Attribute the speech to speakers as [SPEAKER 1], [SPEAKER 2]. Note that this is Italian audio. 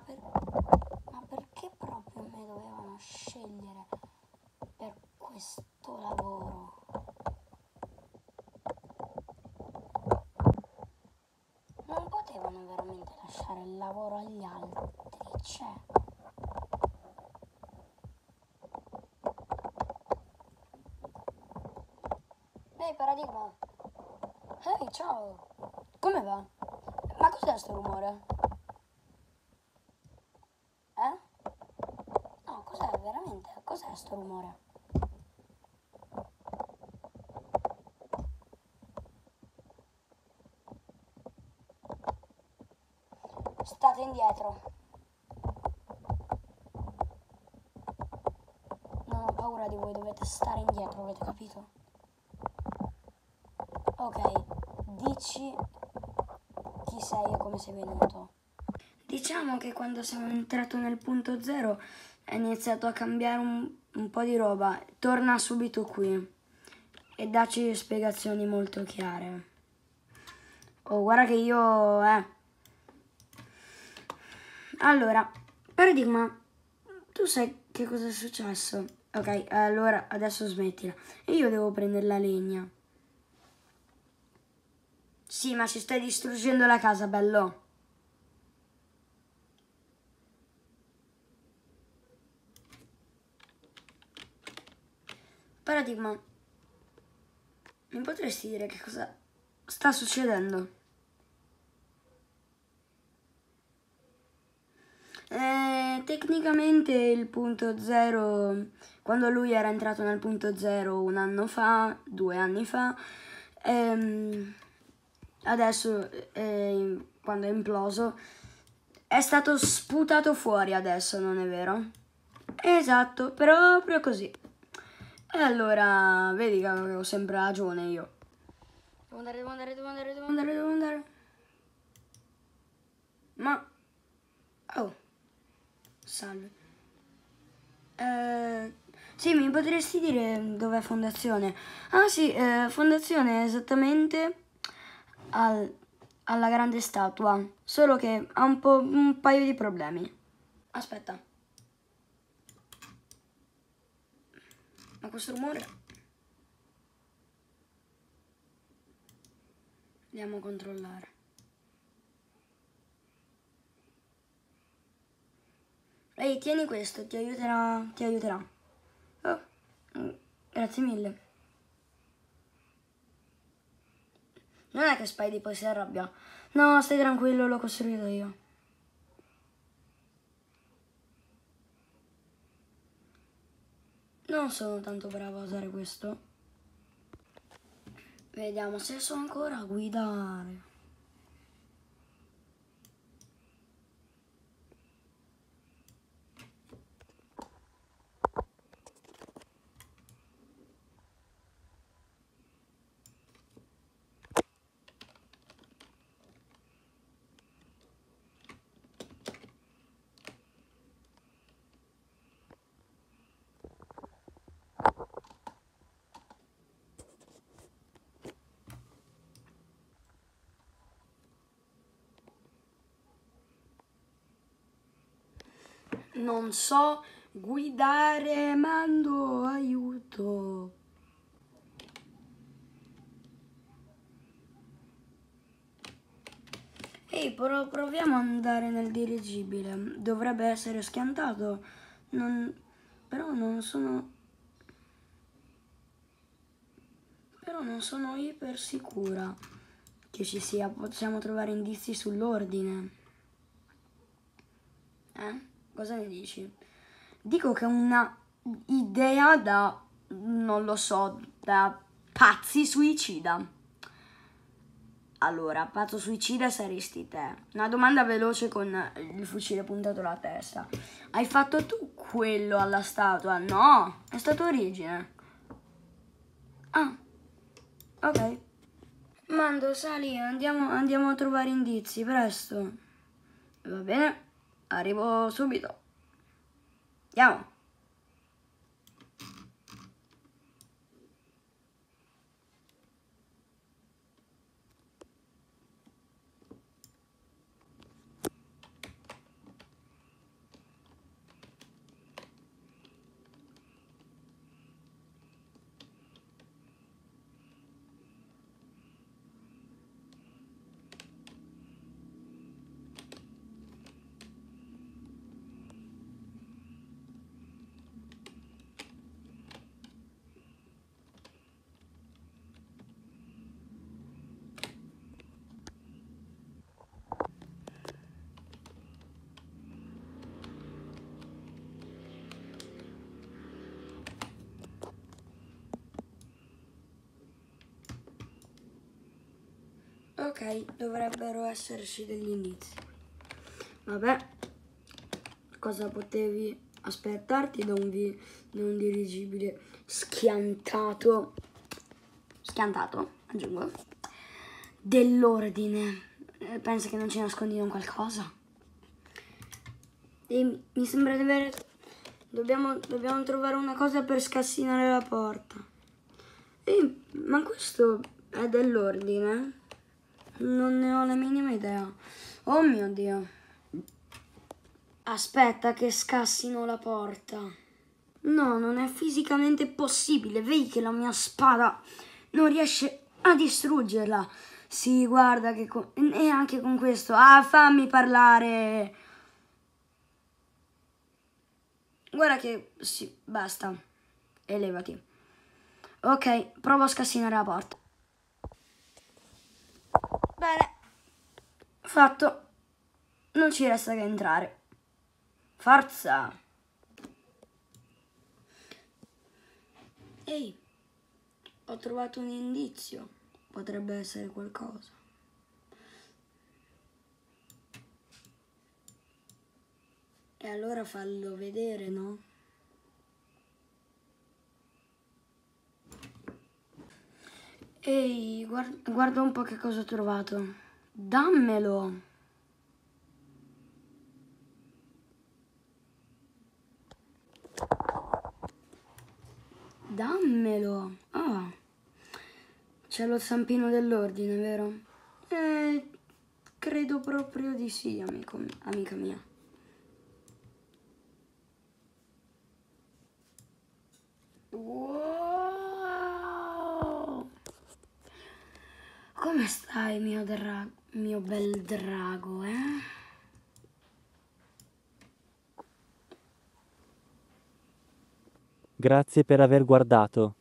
[SPEAKER 1] ma perché proprio me dovevano scegliere per questo lavoro? Non potevano veramente lasciare il lavoro agli altri, cioè. Ehi, Paradigma! Ehi, ciao! Come va? Ma cos'è sto rumore? No, cos'è veramente? Cos'è sto rumore? State indietro. Non ho paura di voi, dovete stare indietro, avete capito? Ok, dici chi sei e come sei venuto. Diciamo che quando sono entrato nel punto zero è iniziato a cambiare un po' di roba. Torna subito qui e dacci spiegazioni molto chiare. Oh, guarda che io... Allora, Paradigma, tu sai che cosa è successo? Ok, allora adesso smettila. E io devo prendere la legna. Sì, ma ci stai distruggendo la casa, bello. Paradigma, mi potresti dire che cosa sta succedendo? Tecnicamente il punto zero, quando lui era entrato nel punto zero 1 anno fa, 2 anni fa, adesso quando è imploso, è stato sputato fuori adesso, non è vero? Esatto, proprio così. E allora, vedi che avevo sempre ragione io. Devo andare. Ma... Oh, salve. Sì, mi potresti dire dov'è Fondazione? Ah sì, Fondazione è esattamente alla grande statua, solo che ha un paio di problemi. Aspetta. Ma questo rumore? Andiamo a controllare. Ehi, tieni questo, ti aiuterà, ti aiuterà. Oh, grazie mille. Non è che Spidey poi si arrabbia. No, stai tranquillo, l'ho costruito io. Non sono tanto bravo a usare questo. Vediamo se so ancora guidare. Non so guidare, mando aiuto. Ehi, proviamo ad andare nel dirigibile. Dovrebbe essere schiantato. Però non sono... Però non sono iper sicura che ci sia. Possiamo trovare indizi sull'ordine. Cosa ne dici? Dico che è una idea da, non lo so, da pazzi suicida. Allora, pazzo suicida saresti te. Una domanda veloce con il fucile puntato alla testa. Hai fatto tu quello alla statua? No, è stato Origine. Ah, ok. Mando, sali, andiamo a trovare indizi, presto. Va bene, arrivo subito. Andiamo. Ok, dovrebbero esserci degli indizi. Vabbè, cosa potevi aspettarti da un dirigibile schiantato, aggiungo, dell'ordine? Pensa che non ci nascondiamo qualcosa? E mi sembra di avere... Dobbiamo trovare una cosa per scassinare la porta. Ma questo è dell'ordine? Non ne ho la minima idea. Oh mio Dio. Aspetta che scassino la porta. No, non è fisicamente possibile. Vedi che la mia spada non riesce a distruggerla. Sì, guarda che... E anche con questo... Ah, fammi parlare. Guarda che... Sì, basta. Elevati. Ok, provo a scassinare la porta. Bene. Fatto. Non ci resta che entrare. Forza. Ehi, ho trovato un indizio. Potrebbe essere qualcosa. E allora fallo vedere, no? Ehi, guarda un po' che cosa ho trovato. Dammelo. Dammelo. Ah, c'è lo zampino dell'ordine, vero? Credo proprio di sì, amica mia. Wow! Come stai, mio bel drago, eh?
[SPEAKER 2] Grazie per aver guardato.